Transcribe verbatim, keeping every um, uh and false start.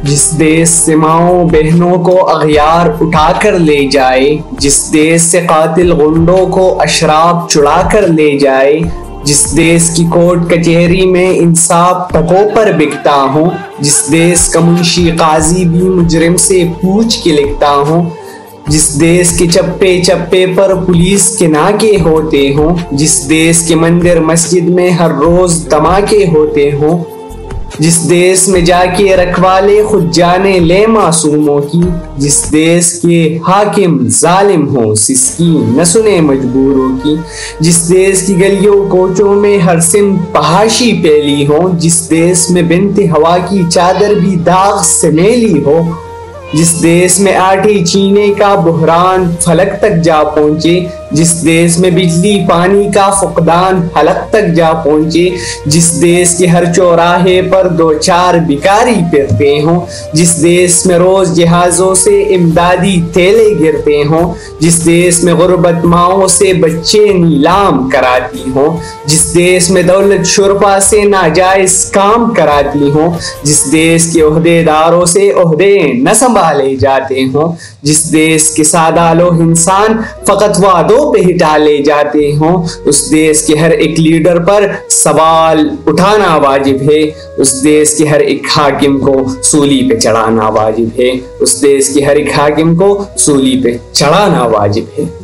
जिस देश से माओ बहनों को अगयार उठा कर ले जाए, जिस देश से कातिल गुंडों को अशराब चुरा कर ले जाए, जिस देश की कोर्ट कचहरी में इंसाफ टकों पर बिकता हो, जिस देश का मुंशी काजी भी मुजरिम से पूछ के लिखता हो, जिस देश के चप्पे चप्पे पर पुलिस के नाके होते हो, जिस देश के मंदिर मस्जिद में हर रोज धमाके होते हो, जिस देश में जाके रखवाले खुद जाने ले मासूमों की, जिस देश के हाकिम जालिम हो सिसकी न सुने मजबूरों की, जिस देश की गलियों कोचों में हर सिम पहाशी फैली हो, जिस देश में बिनते हवा की चादर भी दाग से मेली हो, जिस देश में आटे चीने का बुहरान फलक तक जा पहुंचे, जिस देश में बिजली पानी का फुकदान हलक तक जा पहुंचे, जिस देश के हर चौराहे पर दो चार भिखारी फिरते हों, जिस देश में रोज जहाजों से इमदादी थैले गिरते हों, जिस देश में गुर्बत माओं से बच्चे नीलाम कराती हों, जिस देश में दौलत शुरफा से नाजायज काम कराती हों, जिस देश के ओहदेदारों से ओहदे न संभाले जाते हों, जिस देश के सादा लोग इंसान फकत वादों पे ही डाले जाते हों, उस देश के हर एक लीडर पर सवाल उठाना वाजिब है, उस देश के हर एक हाकिम को सूली पे चढ़ाना वाजिब है, उस देश के हर एक हाकिम को सूली पे चढ़ाना वाजिब है।